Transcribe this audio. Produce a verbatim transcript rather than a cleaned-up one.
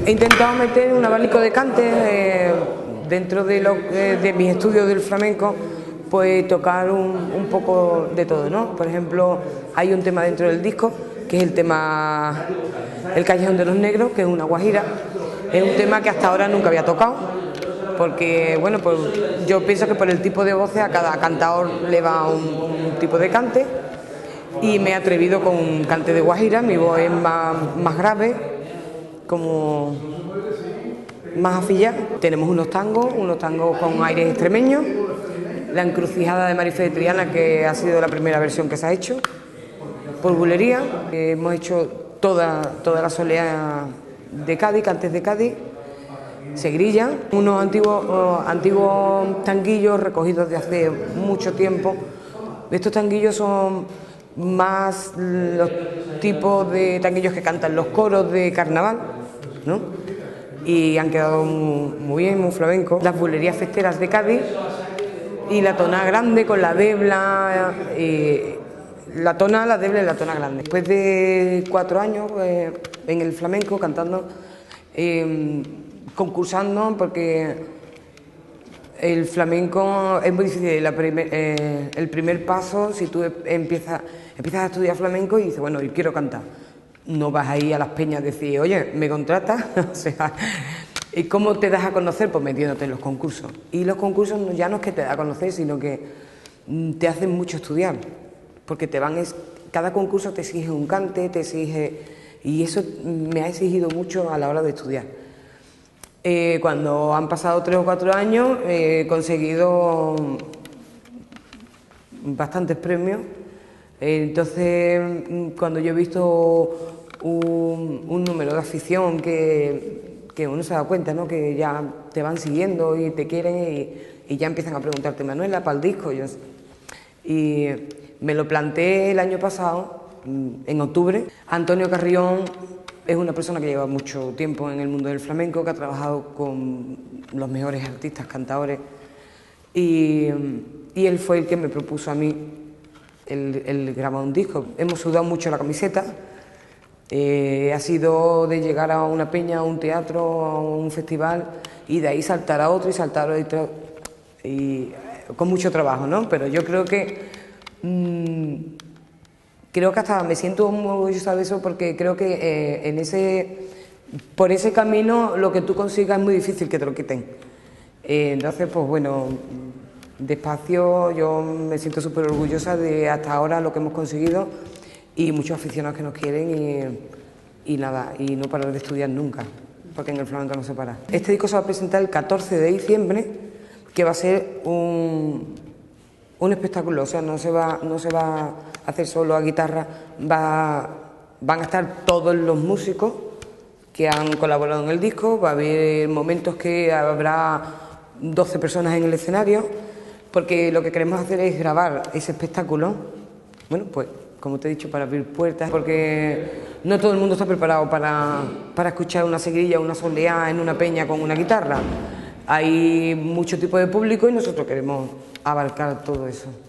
He intentado meter un abanico de cantes eh, dentro de, lo, eh, de mis estudios del flamenco, pues tocar un, un poco de todo, ¿no? Por ejemplo, hay un tema dentro del disco, que es el tema El Callejón de los Negros, que es una guajira. Es un tema que hasta ahora nunca había tocado, porque bueno, pues yo pienso que por el tipo de voces a cada cantador le va un, un tipo de cante, y me he atrevido con un cante de guajira. Mi voz es más, más grave, como más afillada. Tenemos unos tangos, unos tangos con aires extremeños, La Encrucijada de Marifé de Triana, que ha sido la primera versión que se ha hecho, por Bulería. Eh, hemos hecho toda, toda la solea de Cádiz, cantes de Cádiz, Segrilla, unos antiguos, uh, antiguos tanguillos recogidos de hace mucho tiempo. Estos tanguillos son más los tipos de tanguillos que cantan los coros de carnaval, ¿no? Y han quedado muy, muy bien, muy flamencos. Las bulerías festeras de Cádiz y la tona grande con la debla, y la tona, la debla y la tona grande. Después de cuatro años eh, en el flamenco cantando, eh, concursando, porque el flamenco es muy difícil. La primer, eh, el primer paso, si tú empiezas, empiezas a estudiar flamenco y dices, bueno, yo quiero cantar, no vas ahí a las peñas a decir, oye, ¿me contratas? O sea, ¿y cómo te das a conocer? Pues metiéndote en los concursos. Y los concursos ya no es que te da a conocer, sino que te hacen mucho estudiar, porque te van, es, cada concurso te exige un cante, te exige, y eso me ha exigido mucho a la hora de estudiar. Eh, cuando han pasado tres o cuatro años he conseguido bastantes premios. Eh, entonces, cuando yo he visto un, un número de afición que, que uno se da cuenta, ¿no?, que ya te van siguiendo y te quieren, y, y ya empiezan a preguntarte, Manuela, para el disco. Yo, y me lo planteé el año pasado, en octubre. Antonio Carrión es una persona que lleva mucho tiempo en el mundo del flamenco, que ha trabajado con los mejores artistas, cantadores, y, y él fue el que me propuso a mí el, el grabar un disco. Hemos sudado mucho la camiseta, eh, ha sido de llegar a una peña, a un teatro, a un festival, y de ahí saltar a otro y saltar a otro, y con mucho trabajo, ¿no? Pero yo creo que mmm, Creo que hasta me siento muy orgullosa de eso, porque creo que eh, en ese, por ese camino lo que tú consigas es muy difícil que te lo quiten. Eh, entonces, pues bueno, despacio, yo me siento súper orgullosa de hasta ahora lo que hemos conseguido, y muchos aficionados que nos quieren, y, y nada, y no parar de estudiar nunca, porque en el flamenco no se para. Este disco se va a presentar el catorce de diciembre, que va a ser un, un espectáculo, o sea, no se va, no se va a hacer solo a guitarra, va, van a estar todos los músicos que han colaborado en el disco. Va a haber momentos que habrá doce personas en el escenario, porque lo que queremos hacer es grabar ese espectáculo, bueno, pues como te he dicho, para abrir puertas, porque no todo el mundo está preparado para, para escuchar una seguirilla o una soleá en una peña con una guitarra. Hay mucho tipo de público y nosotros queremos abarcar todo eso.